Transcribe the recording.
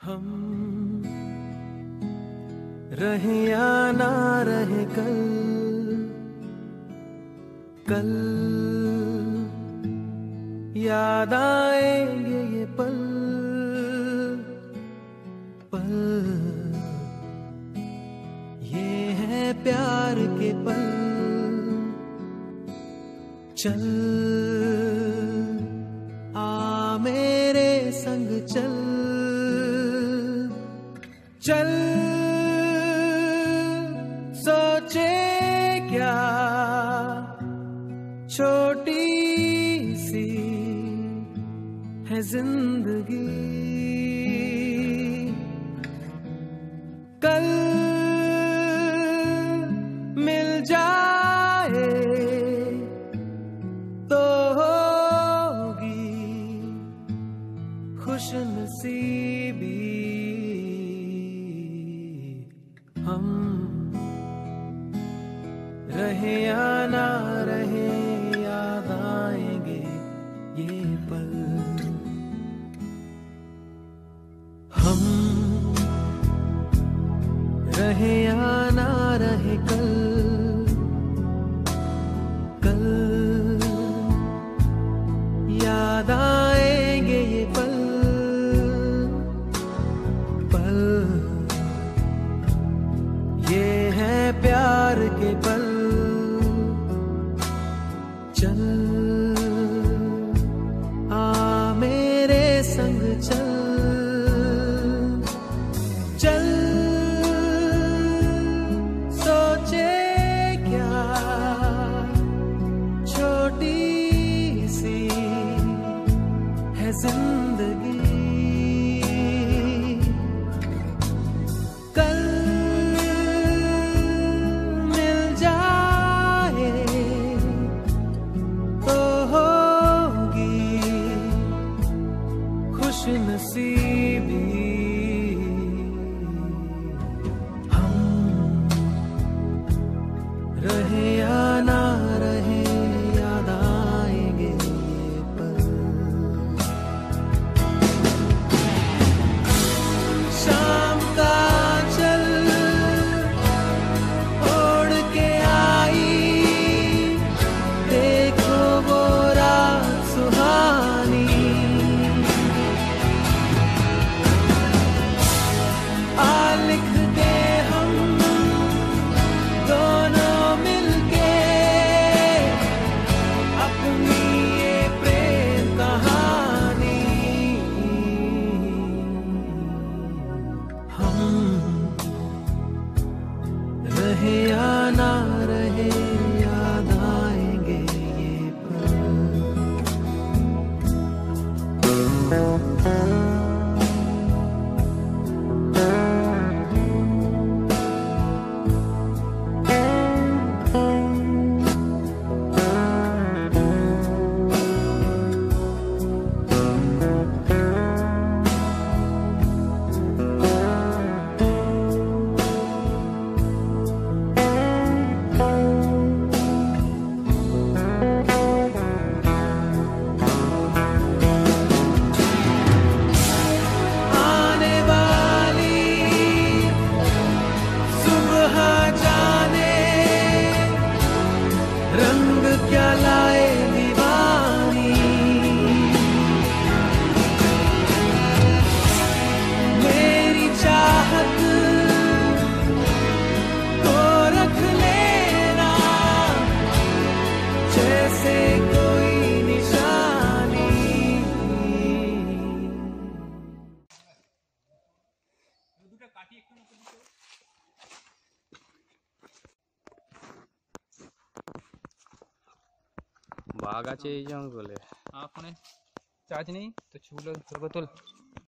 हम रहे या ना रहे कल, कल याद आएंगे ये पल, पल ये है प्यार के पल। चल आ मेरे संग चल, चल सोचे क्या छोटी सी है जिंदगी, कल मिल जाए तो होगी खुशनसीबी। हम रहे या ना रहे याद आएंगे ये पल। हम रहे या ना रहे कल, कल याद आएंगे ये पल, पल ये है प्यार के पल। चल आ मेरे संग चल, चल सोचे क्या छोटी सी है जिंदगी, कल मिल जाए तो होगी खुशनसीबी। हम रहे या ना रहे याद आएंगे ये पल। शाम का चल ओढ़ के आई, देखो वो रात सुहानी, आ लिख दे हम दोनों मिलके अपनी ये प्रेम कहानी। हम रहे या ना रहे याद आएंगे ये पल। आने वाली सुबह जाने रंग क्या लाए दीवानी, मेरी चाहत को रख लेना जैसे कोई निशानी। বাঘ আছে এই জঙ্গলে। ফোনে চার্জ নেই তো ছবিগুলো ধরবো তোল।